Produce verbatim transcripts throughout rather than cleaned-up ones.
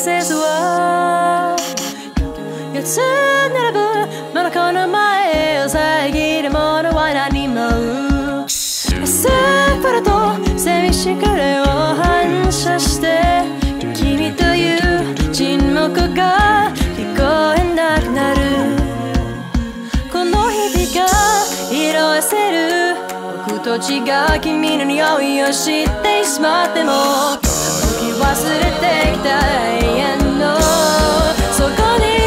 季節は四つ並ぶ真中の前を遮るものは何もアスファルト寂しくれを反射して君という沈黙が聞こえなくなるこの日々が色あせる僕と違う君の匂いを知ってしまっても置き忘れてきた永遠のそこに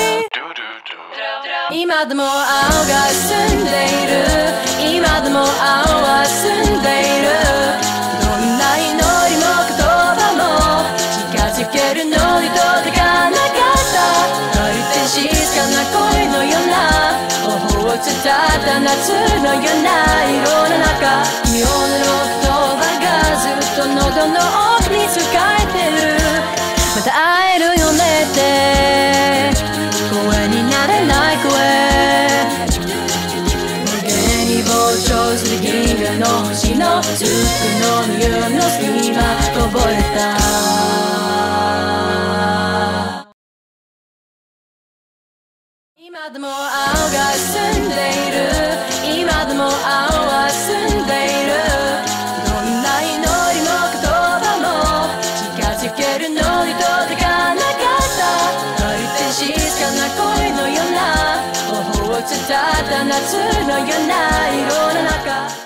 今でも青が澄んでいる今でも青は澄んでいるどんな祈りも言葉も近づけるのに届かなかったまるで静かな恋のような頬を伝った夏のような色の中君を塗る言葉がずっと喉の奥に使えてるまた会えるよねって声になれない声無限に膨張する銀河の星のずっとの夢の隙間こぼれた今でも青が澄んでいる今でも青は澄んでいるどんな祈りも言葉も近づけるのに届かなかったまるで静かな恋のような頬を伝った夏のような色の中